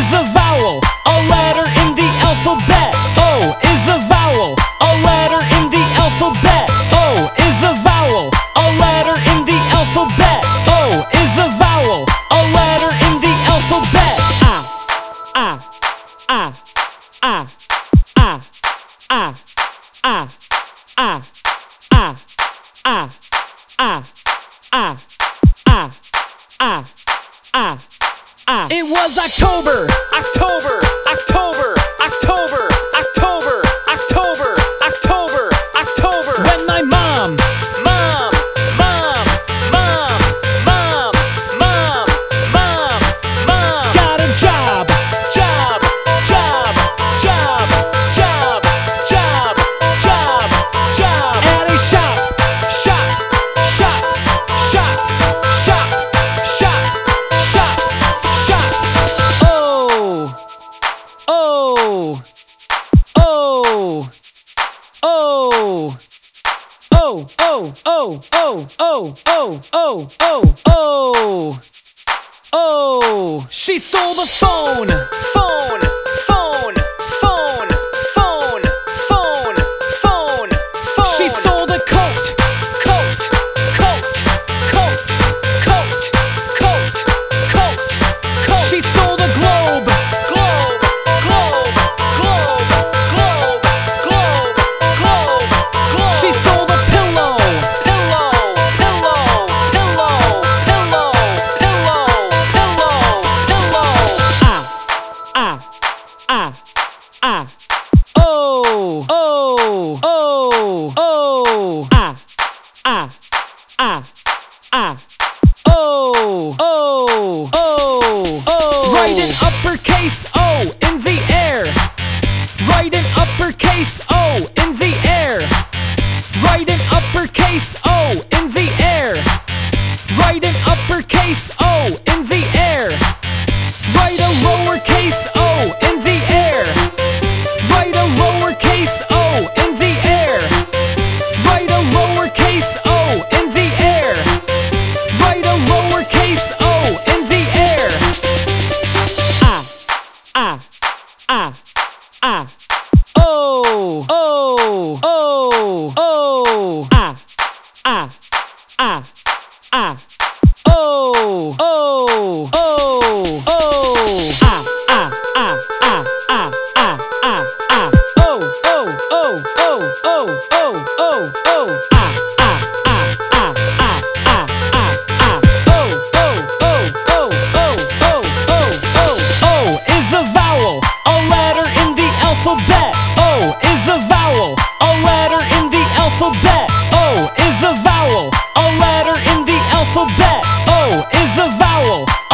is a vowel, a letter in the alphabet. O is a vowel, a letter in the alphabet. O is a vowel, a letter in the alphabet. O is a vowel, a letter in the alphabet. Ah, ah, ah, ah, ah, ah, ah, ah, ah, ah, ah, ah, ah, ah, ah. It was October, October, October, October, October, October, October, October, when my mom got a job at a shop. She sold a phone. She sold a coat. She sold a globe. She sold a pillow. Write an uppercase O in the air. Write an uppercase O in the air. Write an uppercase O in the air. Write an uppercase O in the air. Write a lowercase O in the air. Write a lowercase O in the air. Write a lowercase O in the air. Write a lowercase O in the air. O is a vowel, a letter in the alphabet. O is a vowel,